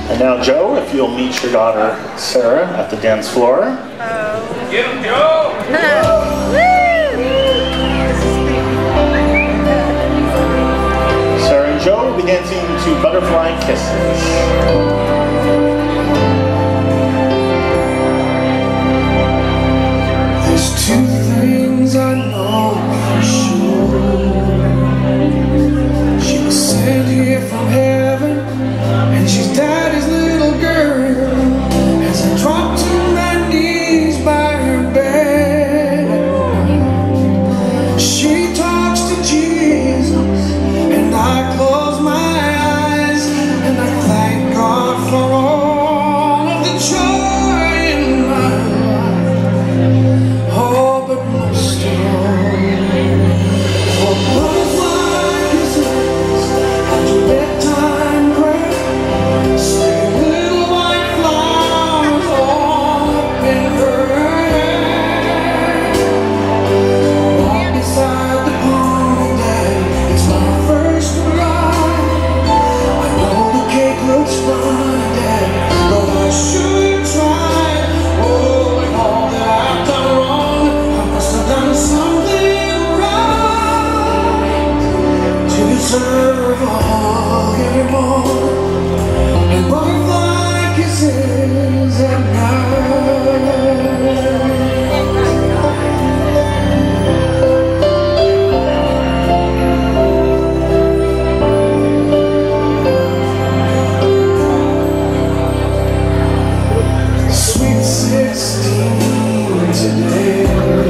And now, Joe, if you'll meet your daughter, Sarah, at the dance floor. Get him, Joe! Sarah and Joe will be dancing to Butterfly Kisses. There's two things I know for sure. She was sent here from heaven, and she's daddy's little girl. As I drop to my knees by her bed, she talks to Jesus, and I close my eyes, and I thank God for all of the joy in my life. Oh, but most of all, for butterfly kisses and bedtime prayer, sweet little white flowers all up in her hair. Walk beside the pond, Dad, it's my first ride. I know the cake looks fine, Dad, but I should try. Oh, and all that I've done wrong, I must have done something right to deserve a hug every morning and butterfly kisses at night. Sweet 16 today,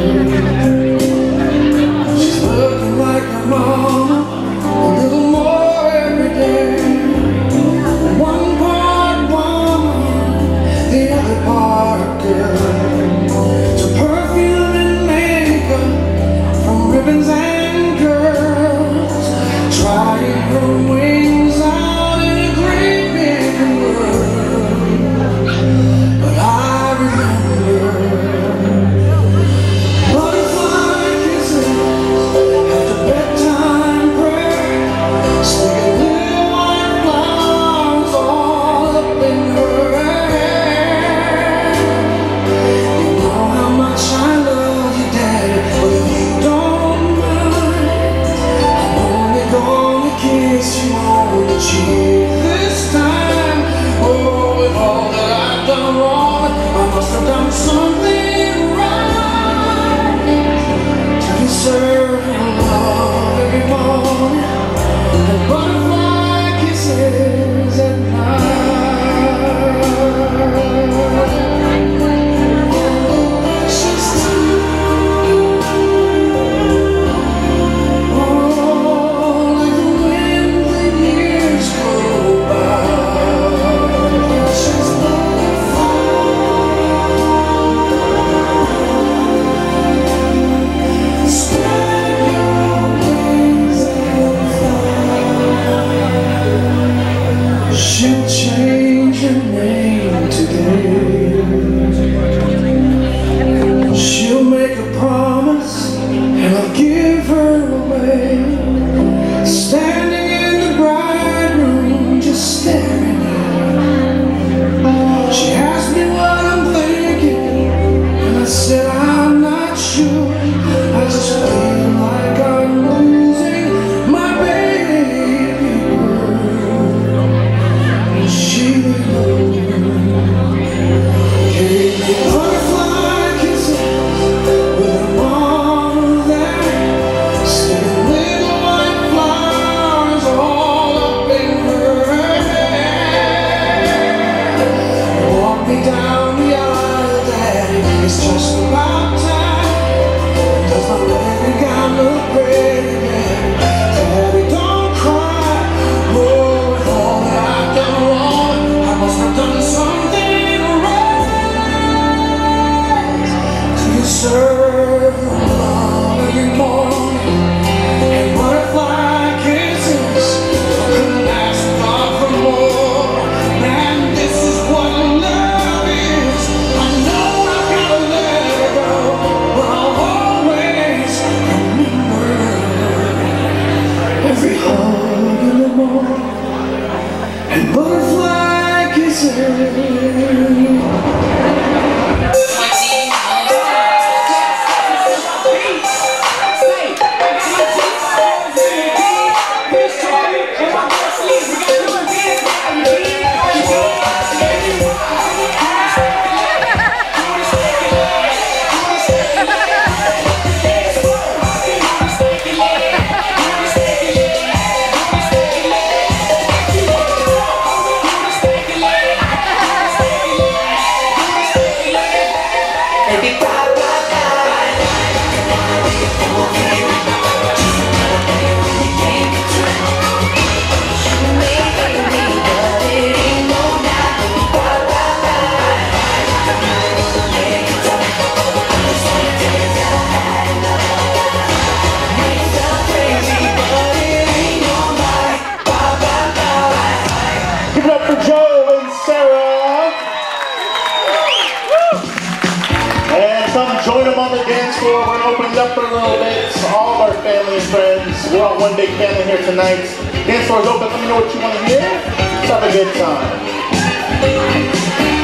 she's looking like her mama a little more every day. One part woman, the other part girl. To perfume and makeup, from ribbons and curls, trying her wings out in a great big world. But I remember butterfly kisses after bedtime prayer, sweet little white flowers all up in her hair. You know how much I love you, Daddy, but if you don't mind, I'm only gonna kiss you on the cheek this time. Oh, and all that I've done wrong, I must have done something right to deserve your love every morning and butterfly kisses at night. Just oh, like the wind, the years go by. Just spread your wings and fly. She'll change her name today. She'll make a promise, and I'll give her away. Standing in the bride room, just staring at her. She asked me what I'm thinking, and I said I'm not sure. I just feel like I'm losing my baby girl, and she knows. Give it up for Joe and Sarah. And come join them on the dance floor. We're going to open it up for a little bit. All of our family and friends. We're all one big family here tonight. Dance floor is open. Let me know what you want to hear. Let's have a good time.